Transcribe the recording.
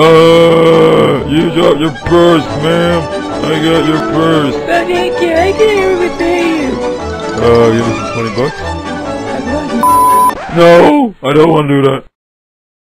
You dropped your purse, ma'am. I got your purse. Oh, thank you. I can't repay you. Give me some $20. I love you. No, I don't want to do that.